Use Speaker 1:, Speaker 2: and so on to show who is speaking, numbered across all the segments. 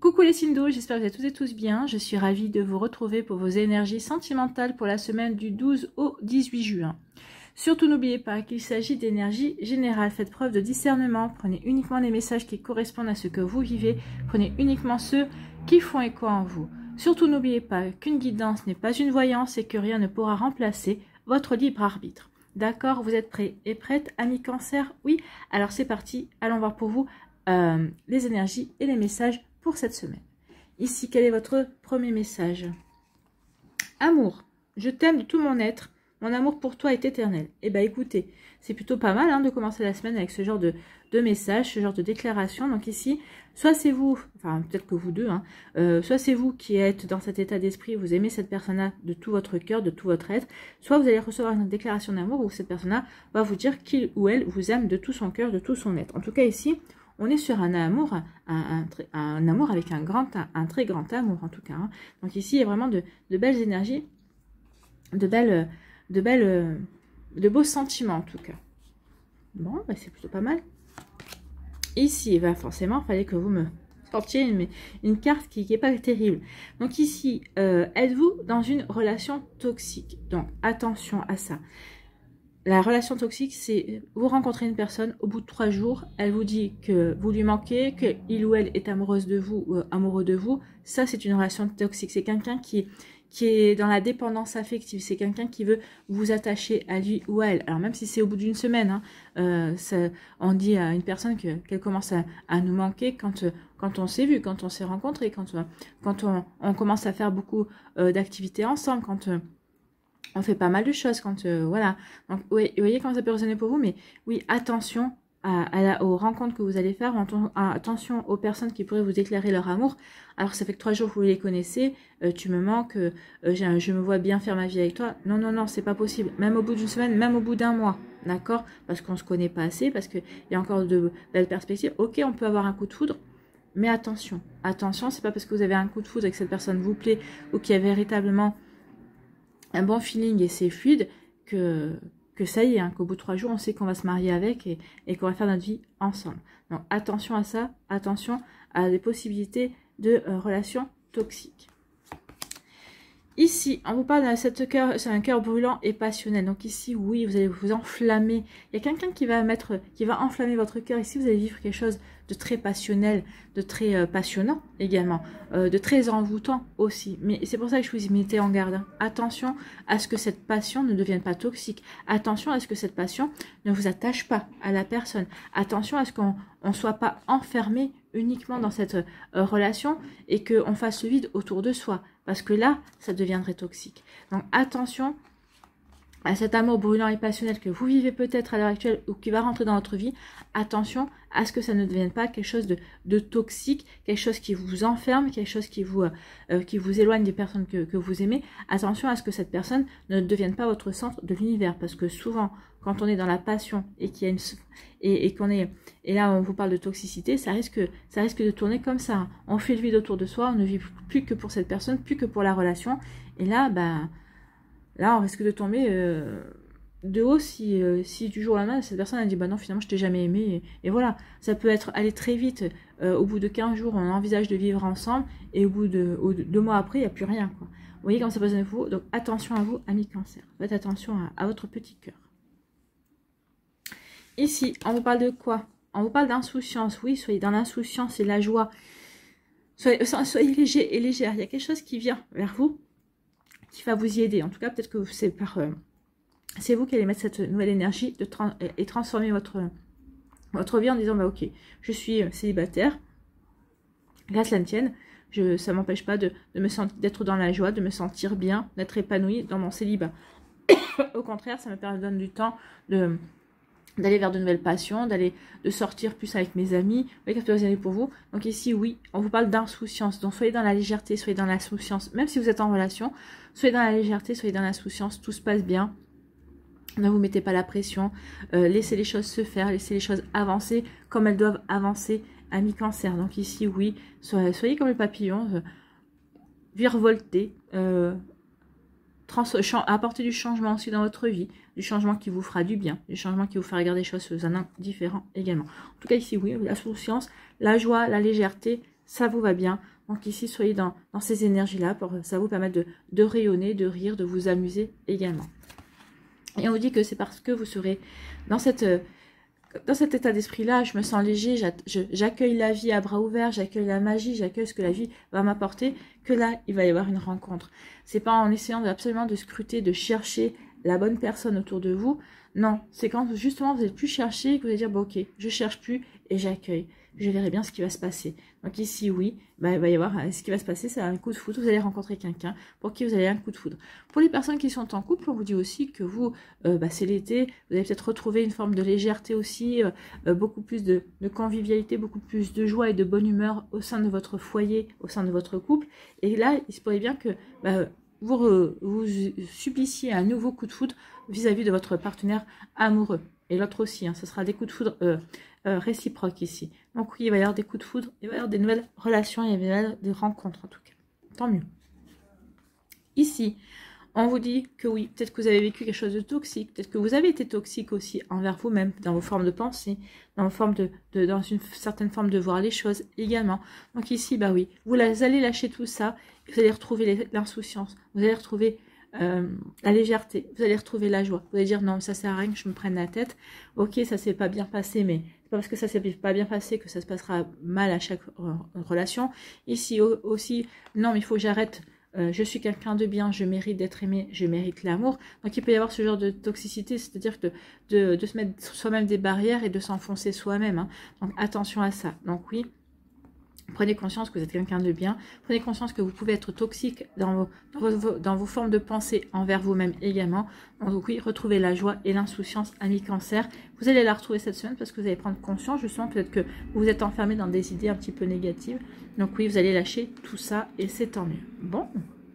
Speaker 1: Coucou les signes d'eau, j'espère que vous êtes toutes et tous bien. Je suis ravie de vous retrouver pour vos énergies sentimentales pour la semaine du 12 au 18 juin. Surtout n'oubliez pas qu'il s'agit d'énergie générale. Faites preuve de discernement. Prenez uniquement les messages qui correspondent à ce que vous vivez. Prenez uniquement ceux qui font écho en vous. Surtout n'oubliez pas qu'une guidance n'est pas une voyance et que rien ne pourra remplacer votre libre arbitre. D'accord, vous êtes prêts et prêtes, amis cancer? Oui, alors c'est parti. Allons voir pour vous les énergies et les messages pour cette semaine. Ici, quel est votre premier message? Amour, je t'aime de tout mon être. Mon amour pour toi est éternel. Eh bien, écoutez, c'est plutôt pas mal de commencer la semaine avec ce genre de message, ce genre de déclaration. Donc ici, soit c'est vous, enfin peut-être que vous deux, soit c'est vous qui êtes dans cet état d'esprit, vous aimez cette personne-là de tout votre cœur, de tout votre être, soit vous allez recevoir une déclaration d'amour où cette personne-là va vous dire qu'il ou elle vous aime de tout son cœur, de tout son être. En tout cas ici, on est sur un amour, un amour avec un très grand amour en tout cas. Donc ici, il y a vraiment de belles énergies, de beaux sentiments en tout cas. Bon, bah, c'est plutôt pas mal. Ici, forcément, il fallait que vous me sortiez une carte qui n'est pas terrible. Donc ici, êtes-vous dans une relation toxique? Donc attention à ça. La relation toxique, c'est vous rencontrez une personne, au bout de 3 jours, elle vous dit que vous lui manquez, qu'il ou elle est amoureuse de vous ou amoureux de vous. Ça, c'est une relation toxique. C'est quelqu'un qui est dans la dépendance affective. C'est quelqu'un qui veut vous attacher à lui ou à elle. Alors même si c'est au bout d'une semaine, on dit à une personne qu'elle commence à nous manquer quand on s'est vu, quand on s'est rencontré, quand on commence à faire beaucoup d'activités ensemble, quand on fait pas mal de choses, voilà. Donc oui, vous voyez comment ça peut résonner pour vous, mais oui, attention aux rencontres que vous allez faire, attention aux personnes qui pourraient vous déclarer leur amour. Alors ça fait que 3 jours que vous les connaissez, tu me manques, je me vois bien faire ma vie avec toi. Non, non, non, c'est pas possible. Même au bout d'une semaine, même au bout d'un mois, d'accord? Parce qu'on se connaît pas assez, parce qu'il y a encore de belles perspectives. Ok, on peut avoir un coup de foudre, mais attention, c'est pas parce que vous avez un coup de foudre et que cette personne vous plaît ou qu'il y a véritablement un bon feeling et c'est fluide que ça y est, qu'au bout de 3 jours, on sait qu'on va se marier avec et qu'on va faire notre vie ensemble. Donc attention à ça, attention à des possibilités de relations toxiques. Ici, on vous parle de cette cœur, c'est un cœur brûlant et passionnel. Donc ici, oui, vous allez vous enflammer. Il y a quelqu'un qui va enflammer votre cœur. Ici, vous allez vivre quelque chose de très passionnel, de très passionnant également, de très envoûtant aussi. Mais c'est pour ça que je vous y mettais en garde. Attention à ce que cette passion ne devienne pas toxique. Attention à ce que cette passion ne vous attache pas à la personne. Attention à ce qu'on ne soit pas enfermé uniquement dans cette relation et qu'on fasse le vide autour de soi. Parce que là, ça deviendrait toxique. Donc attention à cet amour brûlant et passionnel que vous vivez peut-être à l'heure actuelle ou qui va rentrer dans votre vie. Attention à ce que ça ne devienne pas quelque chose de toxique, quelque chose qui vous enferme, quelque chose qui vous éloigne des personnes que vous aimez. Attention à ce que cette personne ne devienne pas votre centre de l'univers. Parce que souvent, quand on est dans la passion et qu'il y a et là on vous parle de toxicité, ça risque de tourner comme ça. On fait le vide autour de soi, on ne vit plus que pour cette personne, plus que pour la relation. Et là, là on risque de tomber de haut si du jour au lendemain cette personne a dit bah non, finalement je t'ai jamais aimé. Et voilà, ça peut aller très vite. Au bout de 15 jours, on envisage de vivre ensemble et au bout de 2 mois après, il n'y a plus rien, quoi. Vous voyez comment ça peut résonner pour vous. Donc attention à vous, amis cancer. Faites attention à votre petit cœur. Ici, on vous parle de quoi? On vous parle d'insouciance. Oui, soyez dans l'insouciance et la joie. Soyez léger et légère. Il y a quelque chose qui vient vers vous, qui va vous y aider. En tout cas, peut-être que c'est vous qui allez mettre cette nouvelle énergie et transformer votre vie en disant, bah ok, je suis célibataire, grâce à la tienne, ça ne m'empêche pas d'être dans la joie, de me sentir bien, d'être épanouie dans mon célibat. Au contraire, ça me donne du temps d'aller vers de nouvelles passions, de sortir plus avec mes amis. Vous voyez qu'est-ce que c'est pour vous. Donc ici, oui, on vous parle d'insouciance. Donc soyez dans la légèreté, soyez dans l'insouciance. Même si vous êtes en relation, soyez dans la légèreté, soyez dans l'insouciance. Tout se passe bien. Ne vous mettez pas la pression. Laissez les choses se faire, laissez les choses avancer comme elles doivent avancer, amis cancer. Donc ici, oui, soyez comme le papillon, virevoltez, apporter du changement aussi dans votre vie, du changement qui vous fera du bien, du changement qui vous fera regarder les choses sous un angle différent également. En tout cas ici oui, la souciance, la joie, la légèreté, ça vous va bien. Donc ici, soyez dans ces énergies-là, ça vous permettre de rayonner, de rire, de vous amuser également. Et on vous dit que c'est parce que vous serez dans cet état d'esprit-là, je me sens léger, j'accueille la vie à bras ouverts, j'accueille la magie, j'accueille ce que la vie va m'apporter, que là, il va y avoir une rencontre. C'est pas en essayant absolument de scruter, de chercher la bonne personne autour de vous. Non, c'est quand justement vous n'allez plus chercher, que vous allez dire, bon, ok, je cherche plus et j'accueille. Je verrai bien ce qui va se passer. Donc ici, oui, il va y avoir ce qui va se passer, c'est un coup de foudre. Vous allez rencontrer quelqu'un pour qui vous allez un coup de foudre. Pour les personnes qui sont en couple, on vous dit aussi que vous, c'est l'été, vous allez peut-être retrouver une forme de légèreté aussi, beaucoup plus de convivialité, beaucoup plus de joie et de bonne humeur au sein de votre foyer, au sein de votre couple. Et là, il se pourrait bien que vous subissiez un nouveau coup de foudre vis-à-vis de votre partenaire amoureux. Et l'autre aussi, ce sera des coups de foudre réciproques ici. Donc oui, il va y avoir des coups de foudre, il va y avoir des nouvelles relations, il va y avoir des rencontres en tout cas. Tant mieux. Ici, on vous dit que oui, peut-être que vous avez vécu quelque chose de toxique, peut-être que vous avez été toxique aussi envers vous-même, dans vos formes de pensée, dans une certaine forme de voir les choses également. Donc ici, bah oui, vous allez lâcher tout ça, vous allez retrouver l'insouciance, vous allez retrouver la légèreté, vous allez retrouver la joie. Vous allez dire non, ça sert à rien que je me prenne la tête. Ok, ça s'est pas bien passé, mais c'est pas parce que ça s'est pas bien passé que ça se passera mal à chaque relation. Ici aussi, non, mais il faut que j'arrête. Je suis quelqu'un de bien, je mérite d'être aimé, je mérite l'amour. Donc il peut y avoir ce genre de toxicité, c'est-à-dire que de se mettre soi-même des barrières et de s'enfoncer soi-même. Hein. Donc attention à ça. Donc oui. Prenez conscience que vous êtes quelqu'un de bien. Prenez conscience que vous pouvez être toxique dans vos formes de pensée envers vous-même également. Donc oui, retrouvez la joie et l'insouciance, ami Cancer. Vous allez la retrouver cette semaine parce que vous allez prendre conscience justement peut-être que vous vous êtes enfermé dans des idées un petit peu négatives. Donc oui, vous allez lâcher tout ça et c'est tant mieux. Bon.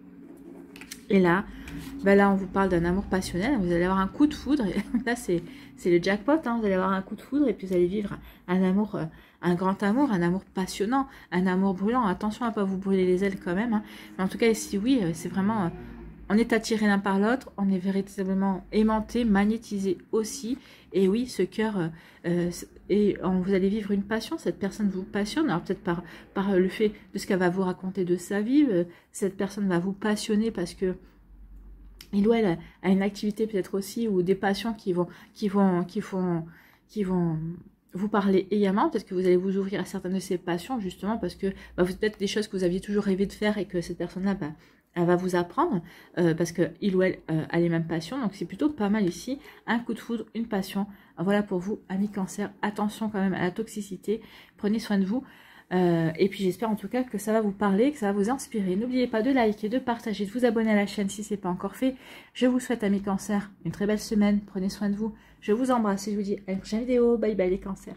Speaker 1: Et là, là on vous parle d'un amour passionnel. Vous allez avoir un coup de foudre. Et là, c'est le jackpot. Hein. Vous allez avoir un coup de foudre et puis vous allez vivre un amour... un grand amour, un amour passionnant, un amour brûlant. Attention à ne pas vous brûler les ailes quand même. Hein. Mais en tout cas, ici, oui, c'est vraiment... on est attiré l'un par l'autre. On est véritablement aimanté, magnétisé aussi. Et oui, ce cœur... vous allez vivre une passion. Cette personne vous passionne. Alors peut-être par le fait de ce qu'elle va vous raconter de sa vie. Cette personne va vous passionner parce que... il ou elle a une activité peut-être aussi ou des passions qui vont vous parler également, peut-être que vous allez vous ouvrir à certaines de ces passions, justement, parce que vous peut-être des choses que vous aviez toujours rêvé de faire et que cette personne-là, elle va vous apprendre, parce qu'il ou elle a les mêmes passions, donc c'est plutôt pas mal ici, un coup de foudre, une passion, voilà pour vous, amis Cancer, attention quand même à la toxicité, prenez soin de vous, et puis j'espère en tout cas que ça va vous parler, que ça va vous inspirer. N'oubliez pas de liker, de partager, de vous abonner à la chaîne si ce n'est pas encore fait. Je vous souhaite, amis Cancer, une très belle semaine. Prenez soin de vous. Je vous embrasse et je vous dis à une prochaine vidéo. Bye bye les Cancers.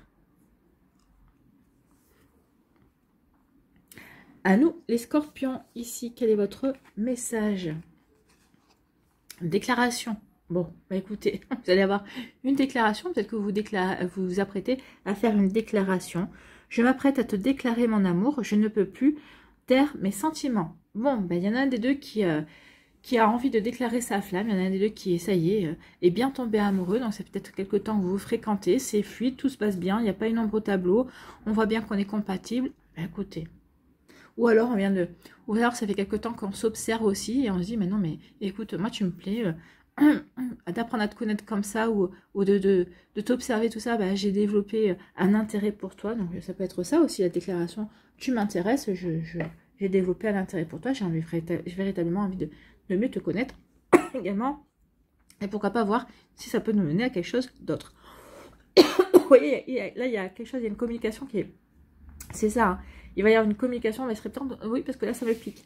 Speaker 1: À nous les Scorpions, ici, quel est votre message? Déclaration. Bon, écoutez, vous allez avoir une déclaration. Peut-être que vous vous apprêtez à faire une déclaration. Je m'apprête à te déclarer mon amour. Je ne peux plus taire mes sentiments. Bon, il y en a un des deux qui a envie de déclarer sa flamme. Il y en a un des deux qui, ça y est bien tombé amoureux. Donc, c'est peut-être quelque temps que vous vous fréquentez. C'est fluide, tout se passe bien. Il n'y a pas une ombre au tableau. On voit bien qu'on est compatible. Écoutez. Ou alors, ou alors, ça fait quelque temps qu'on s'observe aussi. Et on se dit, mais non, mais écoute, moi, tu me plais. D'apprendre à te connaître comme ça ou de t'observer tout ça, j'ai développé un intérêt pour toi. Donc ça peut être ça aussi la déclaration, tu m'intéresses, j'ai développé un intérêt pour toi, j'ai véritablement envie de mieux te connaître également, et pourquoi pas voir si ça peut nous mener à quelque chose d'autre. Vous voyez, là il y a quelque chose, il y a une communication qui est, c'est ça, hein. Il va y avoir une communication, mais il serait temps oui, parce que là ça me pique.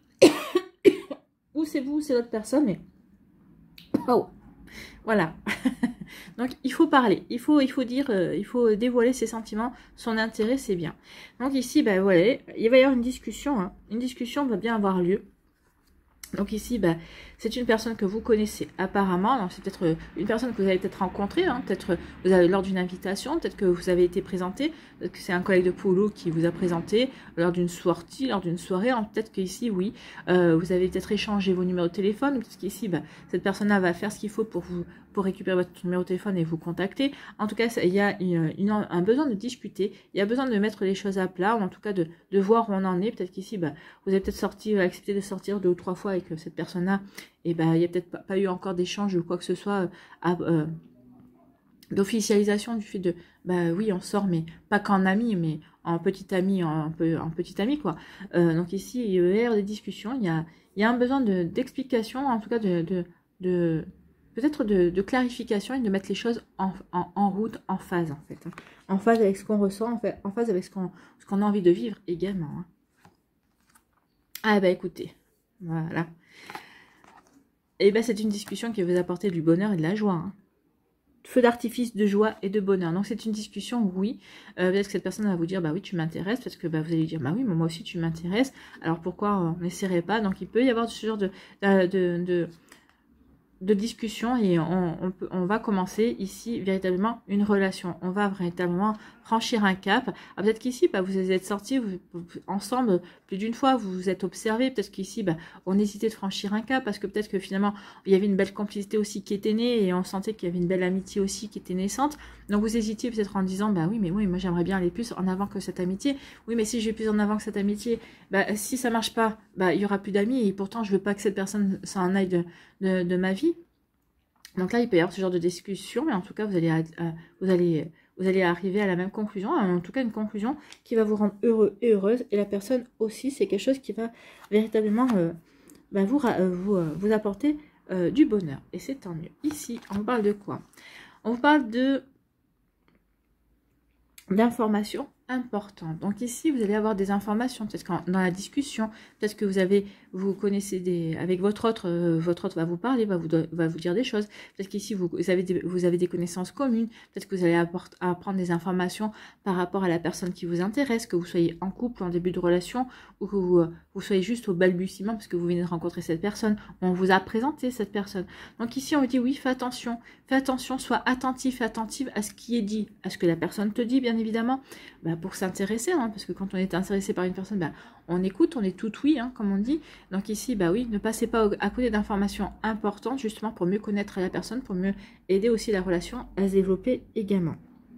Speaker 1: Ou c'est vous, ou c'est l'autre personne, mais oh, voilà. Donc il faut parler, il faut dire, il faut dévoiler ses sentiments, son intérêt, c'est bien. Donc ici, voilà, il va y avoir une discussion, hein. Une discussion va bien avoir lieu. Donc ici, c'est une personne que vous connaissez apparemment. Donc c'est peut-être une personne que vous avez peut-être rencontrée, hein. Peut-être vous avez lors d'une invitation, peut-être que vous avez été présenté, peut-être que c'est un collègue de Polo qui vous a présenté lors d'une sortie, lors d'une soirée. Peut-être qu'ici, oui, vous avez peut-être échangé vos numéros de téléphone, parce qu'ici, cette personne-là va faire ce qu'il faut pour pour récupérer votre numéro de téléphone et vous contacter. En tout cas, il y a un besoin de discuter, il y a besoin de mettre les choses à plat, ou en tout cas de voir où on en est. Peut-être qu'ici, vous avez peut-être accepté de sortir 2 ou 3 fois avec cette personne-là, et il n'y a peut-être pas eu encore d'échange ou quoi que ce soit d'officialisation du fait de oui, on sort, mais pas qu'en ami, mais en petit ami, en petit ami, quoi. Donc ici, il y a eu des discussions, il y a un besoin d'explication, en tout cas peut-être de clarification, et de mettre les choses en route, en phase, en fait. En phase avec ce qu'on ressent, en fait, en phase avec ce qu'on a envie de vivre également. Hein. Ah écoutez, voilà. Et c'est une discussion qui va vous apporter du bonheur et de la joie. Hein. Feu d'artifice de joie et de bonheur. Donc c'est une discussion, oui. Peut-être que cette personne va vous dire, oui, tu m'intéresses, parce que vous allez dire, oui, mais moi aussi tu m'intéresses. Alors pourquoi on n'essaierait pas? Donc il peut y avoir ce genre de discussion, et on va commencer ici véritablement une relation. On va véritablement franchir un cap. Peut-être qu'ici, vous êtes sortis ensemble plus d'une fois, vous vous êtes observés. Peut-être qu'ici, on hésitait de franchir un cap, parce que peut-être que finalement, il y avait une belle complicité aussi qui était née, et on sentait qu'il y avait une belle amitié aussi qui était naissante. Donc vous hésitiez peut-être en disant, oui, mais moi j'aimerais bien aller plus en avant que cette amitié. Oui, mais si je vais plus en avant que cette amitié, si ça marche pas, il y aura plus d'amis, et pourtant je veux pas que cette personne s'en aille de ma vie. Donc là, il peut y avoir ce genre de discussion, mais en tout cas, vous allez arriver à la même conclusion, en tout cas une conclusion qui va vous rendre heureux et heureuse, et la personne aussi, c'est quelque chose qui va véritablement vous apporter du bonheur, et c'est tant mieux. Ici, on parle de quoi? On parle d'informations importantes. Donc ici, vous allez avoir des informations, peut-être dans la discussion, peut-être que vous connaissez avec votre autre va vous parler, va vous dire des choses. Peut-être qu'ici, vous avez des connaissances communes. Peut-être que vous allez apprendre des informations par rapport à la personne qui vous intéresse, que vous soyez en couple, en début de relation, ou que vous soyez juste au balbutiement parce que vous venez de rencontrer cette personne, ou on vous a présenté cette personne. Donc ici, on vous dit oui, fais attention, sois attentif, attentive à ce qui est dit, à ce que la personne te dit, bien évidemment, pour s'intéresser, hein, parce que quand on est intéressé par une personne, on écoute, on est tout oui, hein, comme on dit. Donc ici, oui, ne passez pas à côté d'informations importantes, justement pour mieux connaître la personne, pour mieux aider aussi la relation à se développer également.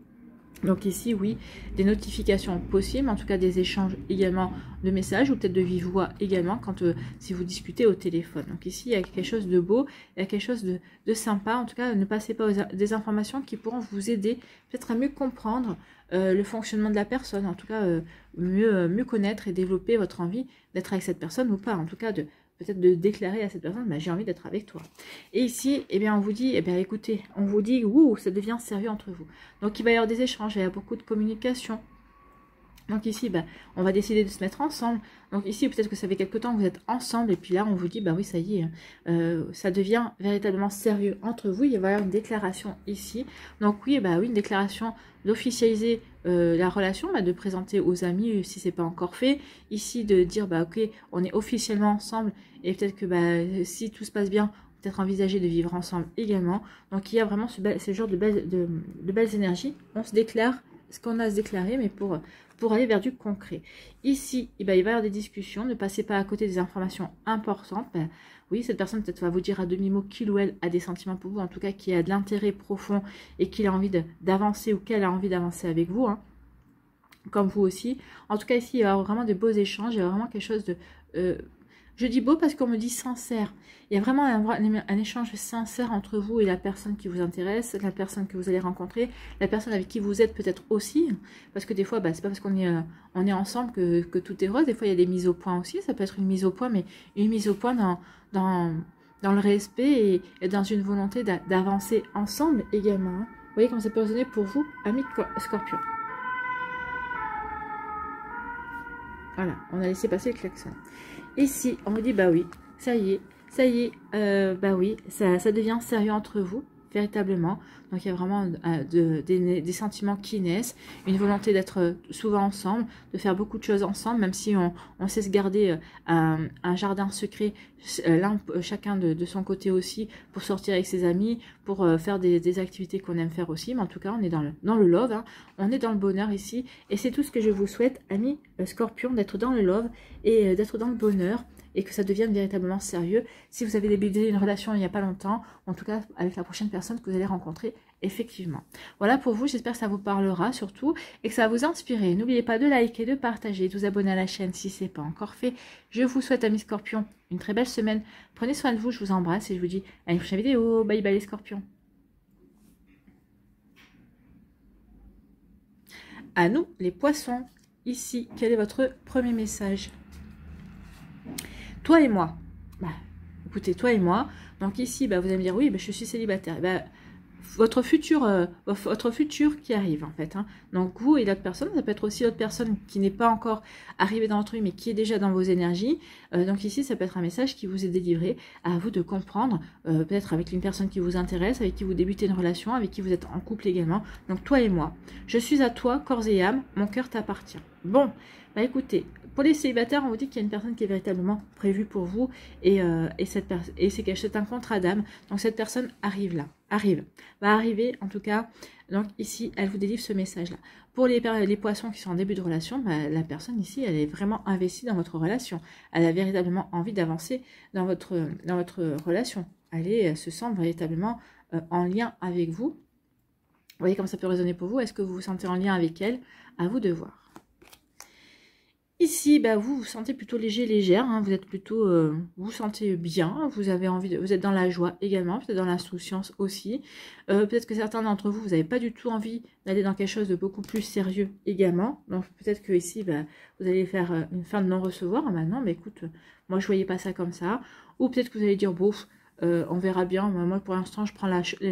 Speaker 1: Donc ici, oui, des notifications possibles, en tout cas des échanges également de messages, ou peut-être de vive voix également, si vous discutez au téléphone. Donc ici, il y a quelque chose de beau, il y a quelque chose de sympa. En tout cas, ne passez pas des informations qui pourront vous aider peut-être à mieux comprendre le fonctionnement de la personne, en tout cas mieux connaître et développer votre envie d'être avec cette personne ou pas, en tout cas peut-être de déclarer à cette personne, j'ai envie d'être avec toi. Et ici, on vous dit, écoutez, on vous dit, ça devient sérieux entre vous. Donc il va y avoir des échanges, il y a beaucoup de communication. Donc ici, on va décider de se mettre ensemble. Donc ici, peut-être que ça fait quelque temps que vous êtes ensemble, et puis là, on vous dit, oui, ça y est, ça devient véritablement sérieux entre vous. Il va y avoir une déclaration ici. Donc oui, oui, une déclaration d'officialiser la relation, de présenter aux amis si c'est pas encore fait. Ici, de dire, ok, on est officiellement ensemble, et peut-être que si tout se passe bien, peut-être envisager de vivre ensemble également. Donc il y a vraiment ce genre de belles énergies. On se déclare ce qu'on a à se déclarer, mais pour aller vers du concret. Ici, il va y avoir des discussions, ne passez pas à côté des informations importantes. Oui, cette personne peut-être va vous dire à demi-mot qu'il ou elle a des sentiments pour vous, en tout cas qui a de l'intérêt profond et qu'il a envie d'avancer, ou qu'elle a envie d'avancer avec vous, hein, comme vous aussi. En tout cas, ici, il y aura vraiment de beaux échanges, il y aura vraiment quelque chose de... je dis beau parce qu'on me dit sincère. Il y a vraiment un échange sincère entre vous et la personne qui vous intéresse, la personne que vous allez rencontrer, la personne avec qui vous êtes peut-être aussi. Parce que des fois, c'est pas parce qu'on est ensemble que tout est rose. Des fois, il y a des mises au point aussi. Ça peut être une mise au point, mais une mise au point dans le respect et dans une volonté d'avancer ensemble également. Hein. Vous voyez comment ça peut résonner pour vous, amis Scorpion. Voilà, on a laissé passer le klaxon. Ici, on me dit, oui, ça y est, oui, ça devient sérieux entre vous, véritablement. Donc, il y a vraiment des sentiments qui naissent, une volonté d'être souvent ensemble, de faire beaucoup de choses ensemble, même si on sait se garder un jardin secret, chacun de son côté aussi, pour sortir avec ses amis, pour faire des activités qu'on aime faire aussi. Mais en tout cas, on est dans le love, hein. On est dans le bonheur ici. Et c'est tout ce que je vous souhaite, amis Scorpion, d'être dans le love et d'être dans le bonheur et que ça devienne véritablement sérieux. Si vous avez débuté une relation il n'y a pas longtemps, en tout cas avec la prochaine personne que vous allez rencontrer, effectivement. Voilà pour vous, j'espère que ça vous parlera surtout et que ça va vous inspirer. N'oubliez pas de liker, de partager, de vous abonner à la chaîne si ce n'est pas encore fait. Je vous souhaite, amis scorpions, une très belle semaine. Prenez soin de vous, je vous embrasse et je vous dis à une prochaine vidéo. Bye bye les scorpions. À nous, les poissons. Ici, quel est votre premier message? Toi et moi. Bah, écoutez, toi et moi. Donc ici, bah, vous allez me dire, oui, bah, je suis célibataire. Bah, votre futur qui arrive en fait. Hein. Donc vous et l'autre personne, ça peut être aussi l'autre personne qui n'est pas encore arrivée dans votre vie, mais qui est déjà dans vos énergies. Donc ici, ça peut être un message qui vous est délivré, à vous de comprendre, peut-être avec une personne qui vous intéresse, avec qui vous débutez une relation, avec qui vous êtes en couple également. Donc toi et moi, je suis à toi, corps et âme, mon cœur t'appartient. Bon, bah écoutez, pour les célibataires, on vous dit qu'il y a une personne qui est véritablement prévue pour vous et c'est un contrat d'âme. Donc cette personne va arriver en tout cas. Donc ici, elle vous délivre ce message-là. Pour les poissons qui sont en début de relation, bah, la personne ici, elle est vraiment investie dans votre relation. Elle a véritablement envie d'avancer dans votre relation. Elle se sent véritablement en lien avec vous. Vous voyez comme ça peut résonner pour vous. Est-ce que vous vous sentez en lien avec elle? À vous de voir. Ici, bah, vous vous sentez plutôt léger, légère, hein, vous êtes plutôt, vous vous sentez bien, vous avez envie vous êtes dans la joie également, peut-être dans l'insouciance aussi. Peut-être que certains d'entre vous, vous n'avez pas du tout envie d'aller dans quelque chose de beaucoup plus sérieux également. Donc peut-être que ici, bah, vous allez faire une fin de non-recevoir. Ah, maintenant, mais écoute, moi je voyais pas ça comme ça. Ou peut-être que vous allez dire, bon, on verra bien. Moi pour l'instant, je prends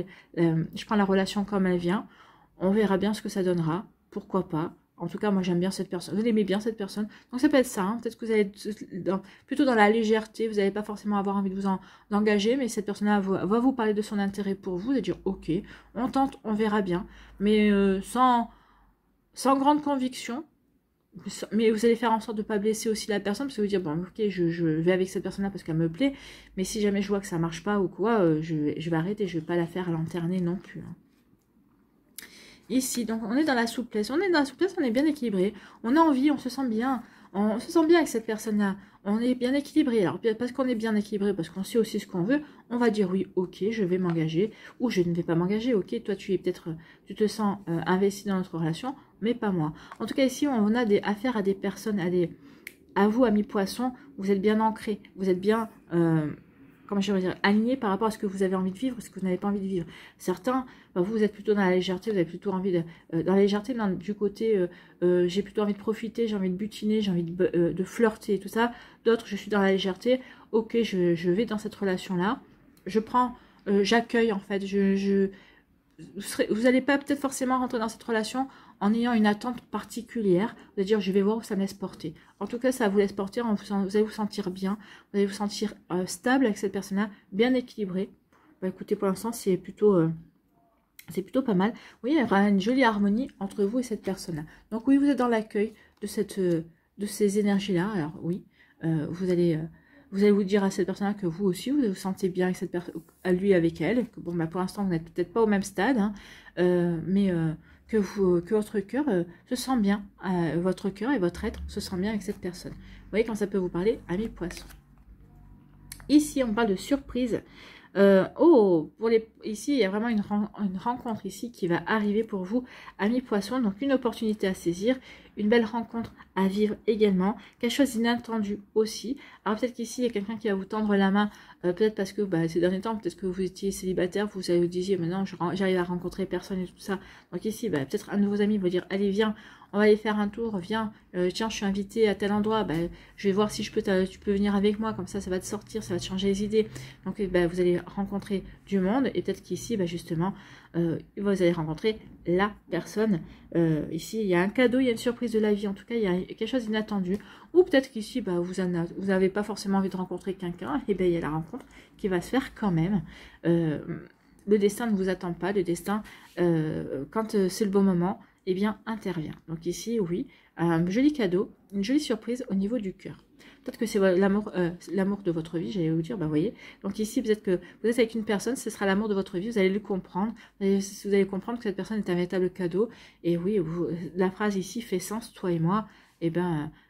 Speaker 1: la relation comme elle vient. On verra bien ce que ça donnera. Pourquoi pas. En tout cas, moi, j'aime bien cette personne. Vous aimez bien cette personne. Donc, ça peut être ça. Hein. Peut-être que vous allez plutôt dans la légèreté. Vous n'allez pas forcément avoir envie de vous engager. Mais cette personne-là va vous parler de son intérêt pour vous. De dire, OK, on tente, on verra bien. Mais sans grande conviction. Mais vous allez faire en sorte de ne pas blesser aussi la personne. Parce que vous dire, bon, OK, je vais avec cette personne-là parce qu'elle me plaît. Mais si jamais je vois que ça ne marche pas ou quoi, je vais arrêter. Je ne vais pas la faire lanterner non plus. Hein. Ici, donc on est dans la souplesse, on est bien équilibré, on a envie, on se sent bien avec cette personne-là, on est bien équilibré. Alors parce qu'on est bien équilibré, parce qu'on sait aussi ce qu'on veut, on va dire oui, ok, je vais m'engager, ou je ne vais pas m'engager, ok, toi tu te sens investi dans notre relation, mais pas moi. En tout cas ici, on a affaire à des personnes, à vous, amis poissons, vous êtes bien ancrés, vous êtes bien... comment je vais dire, aligné par rapport à ce que vous avez envie de vivre, ce que vous n'avez pas envie de vivre. Certains, bah, vous êtes plutôt dans la légèreté, vous avez plutôt envie de... dans la légèreté, du côté, j'ai plutôt envie de profiter, j'ai envie de butiner, j'ai envie de flirter et tout ça. D'autres, je suis dans la légèreté, ok, je vais dans cette relation-là, je prends, j'accueille en fait, vous n'allez pas peut-être forcément rentrer dans cette relation en ayant une attente particulière, de dire je vais voir où ça me laisse porter. En tout cas, ça vous laisse porter, vous allez vous sentir bien, vous allez vous sentir stable avec cette personne-là, bien équilibré. Bah, écoutez, pour l'instant, c'est plutôt pas mal. Oui, il y aura une jolie harmonie entre vous et cette personne-là. Donc oui, vous êtes dans l'accueil de ces énergies-là. Alors oui, vous allez vous dire à cette personne-là que vous aussi, vous vous sentez bien avec cette personne, à lui avec elle. Que, bon, bah, pour l'instant, vous n'êtes peut-être pas au même stade, hein, mais que votre cœur se sent bien, votre cœur et votre être se sent bien avec cette personne. Vous voyez quand ça peut vous parler, amis poissons. Ici, on parle de surprise. Ici, il y a vraiment une rencontre ici qui va arriver pour vous, amis poissons. Donc, une opportunité à saisir, une belle rencontre à vivre également. Quelque chose d'inattendu aussi. Alors, peut-être qu'ici, il y a quelqu'un qui va vous tendre la main. Peut-être parce que ces derniers temps, peut-être que vous étiez célibataire, vous disiez, maintenant, j'arrive à rencontrer personne et tout ça. Donc, ici, peut-être un de vos amis va dire, allez, viens, on va aller faire un tour, viens, tiens, je suis invitée à tel endroit, je vais voir si tu peux venir avec moi, comme ça va te sortir, ça va te changer les idées. Donc vous allez rencontrer du monde, et peut-être qu'ici, justement, vous allez rencontrer la personne. Ici, il y a un cadeau, il y a une surprise de la vie, en tout cas, il y a quelque chose d'inattendu. Ou peut-être qu'ici, vous n'avez pas forcément envie de rencontrer quelqu'un, et il y a la rencontre qui va se faire quand même. Le destin ne vous attend pas, le destin, quand c'est le bon moment, eh bien, intervient. Donc ici, oui, un joli cadeau, une jolie surprise au niveau du cœur. Peut-être que c'est l'amour de votre vie, j'allais vous dire, voyez. Donc ici, peut-être que vous êtes avec une personne, ce sera l'amour de votre vie, vous allez le comprendre. Vous allez comprendre que cette personne est un véritable cadeau. Et oui, la phrase ici fait sens, toi et moi,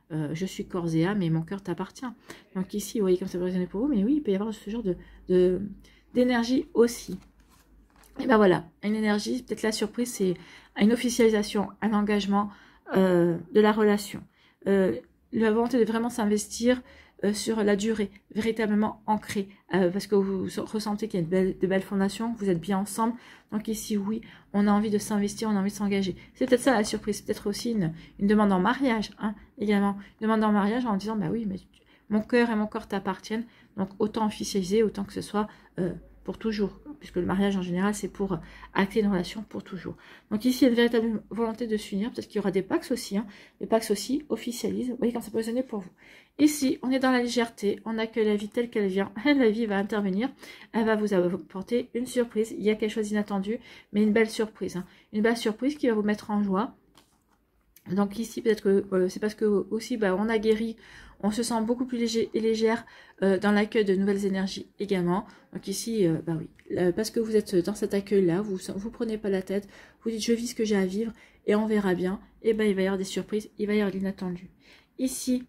Speaker 1: je suis corps et âme, mais mon cœur t'appartient. Donc ici, vous voyez comme ça peut résonner pour vous, mais oui, il peut y avoir ce genre d'énergie aussi. Et ben voilà, une énergie, peut-être la surprise, c'est une officialisation, un engagement de la relation. La volonté de vraiment s'investir sur la durée, véritablement ancrée, parce que vous ressentez qu'il y a de belles fondations, vous êtes bien ensemble. Donc ici, oui, on a envie de s'investir, on a envie de s'engager. C'est peut-être ça la surprise, peut-être aussi une demande en mariage, hein, également. Une demande en mariage en disant, bah oui, mais mon cœur et mon corps t'appartiennent, donc autant officialiser, autant que ce soit pour toujours, puisque le mariage en général c'est pour acter une relation pour toujours. Donc ici il y a une véritable volonté de s'unir, peut-être qu'il y aura des pax aussi, hein. Les pax aussi officialisent, vous voyez comme ça peut résonner pour vous. Ici on est dans la légèreté, on accueille la vie telle qu'elle vient, la vie va intervenir, elle va vous apporter une surprise, il y a quelque chose d'inattendu, mais une belle surprise, hein. Une belle surprise qui va vous mettre en joie. Donc ici peut-être que c'est parce que aussi on a guéri, on se sent beaucoup plus léger et légère dans l'accueil de nouvelles énergies également. Donc ici, oui, parce que vous êtes dans cet accueil-là, vous prenez pas la tête, vous dites je vis ce que j'ai à vivre et on verra bien. Et il va y avoir des surprises, il va y avoir l'inattendu. Ici,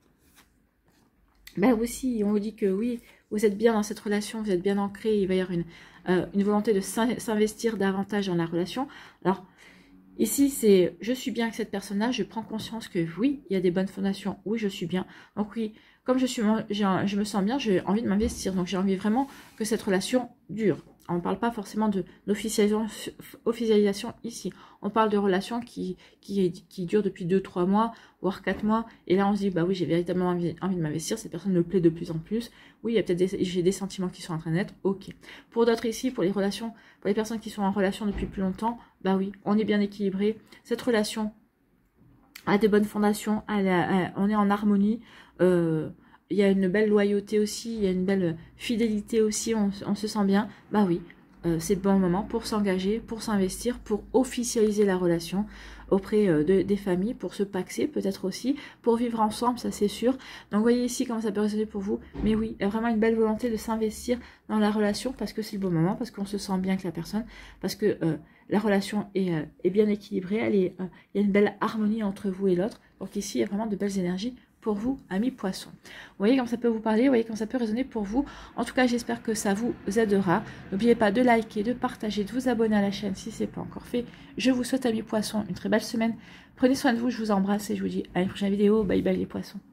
Speaker 1: aussi on vous dit que oui, vous êtes bien dans cette relation, vous êtes bien ancré, il va y avoir une volonté de s'investir davantage dans la relation. Alors, ici, c'est je suis bien avec cette personne-là, je prends conscience que oui, il y a des bonnes fondations, oui, je suis bien. Donc oui, comme je me sens bien, j'ai envie de m'investir. Donc j'ai envie vraiment que cette relation dure. On ne parle pas forcément d'officialisation ici. On parle de relations qui durent depuis 2-3 mois, voire 4 mois. Et là, on se dit, bah oui, j'ai véritablement envie de m'investir. Cette personne me plaît de plus en plus. Oui, il y a peut-être j'ai des sentiments qui sont en train d'être. Ok. Pour d'autres ici, pour les relations, pour les personnes qui sont en relation depuis plus longtemps, bah oui, on est bien équilibré. Cette relation a des bonnes fondations. On est en harmonie. Il y a une belle loyauté aussi, il y a une belle fidélité aussi, on se sent bien. Bah oui, c'est le bon moment pour s'engager, pour s'investir, pour officialiser la relation auprès des familles, pour se paxer peut-être aussi, pour vivre ensemble, ça c'est sûr. Donc vous voyez ici comment ça peut résonner pour vous. Mais oui, il y a vraiment une belle volonté de s'investir dans la relation parce que c'est le bon moment, parce qu'on se sent bien avec la personne, parce que la relation est bien équilibrée, il y a une belle harmonie entre vous et l'autre. Donc ici, il y a vraiment de belles énergies pour vous, amis poissons. Vous voyez comme ça peut vous parler, vous voyez comme ça peut résonner pour vous. En tout cas, j'espère que ça vous aidera. N'oubliez pas de liker, de partager, de vous abonner à la chaîne si ce n'est pas encore fait. Je vous souhaite, amis poissons, une très belle semaine. Prenez soin de vous, je vous embrasse et je vous dis à une prochaine vidéo. Bye bye les poissons.